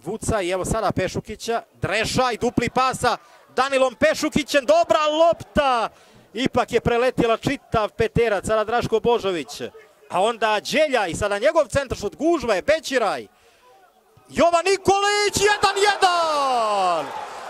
Vuca i evo sada Pešukića, Drešaj, dupli pasa Danilom Pešukićem, dobra lopta, ipak je preletjela čitav peterac, sada Draško Božović, a onda Đeljaj, sada njegov centaršut, gužva je, Bećiraj, Jovan Nikolić, 1-1,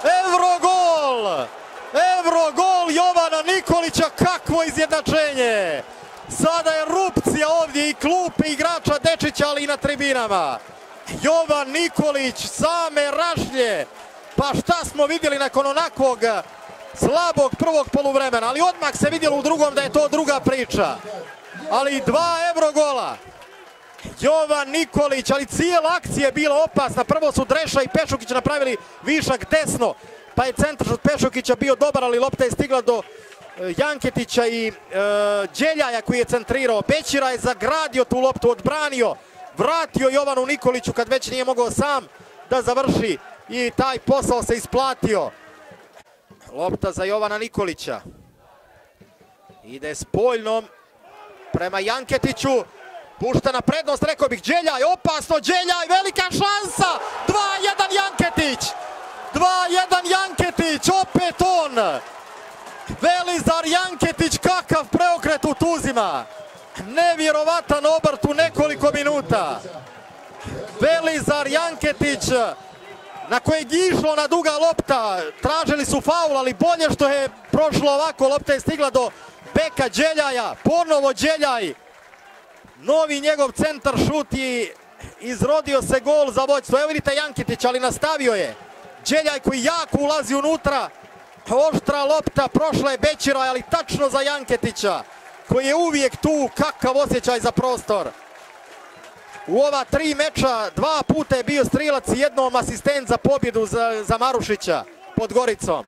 Evrogol Jovana Nikolića, kakvo izjednačenje, sada je erupcija ovdje i klupe igrača Dečića, ali i na tribinama. Jovan Nikolić, same rašlje, pa šta smo vidjeli nakon onakvog slabog prvog poluvremena, ali odmah se vidjelo u drugom da je to druga priča. Ali 2 Evrogola, Jovan Nikolić, ali cijela akcija je bila opasna, prvo su Dreša i Pešukić napravili višak desno, pa je centaršut Pešukića bio dobar, ali lopta je stigla do Janketića i Đeljaja koji je centrirao, Bećira je zagradio tu loptu, odbranio, vratio Jovanu Nikoliću kad već nije mogao sam da završi i taj posao se isplatio. Lopta za Jovana Nikolića. Ide s Poljnom prema Janketiću. Pušta na prednost, rekao bih Đeljaj, opasno Đeljaj, velika šansa. 2-1 Janketić. 2-1 Janketić, opet on. Velizar Janketić, kakav preokret u Tuzima. Nevjerovatan obrt u nekoliko minuta. Velizar Janketić, na kojeg je išlo na duga lopta, tražili su faul, ali bolje što je prošlo ovako, lopta je stigla do beka Đeljaja, ponovo Đeljaj, novi njegov centar šut i izrodio se gol za vođstvo. Evo vidite Janketić, ali nastavio je. Đeljaj koji jako ulazi unutra, oštra lopta, prošla je Bećiraj, ali tačno za Janketića, koji je uvijek tu, kakav osjećaj za prostor. U ova 3 meča 2 puta je bio strilac i jednom asistent za pobjedu za Marušića pod Goricom.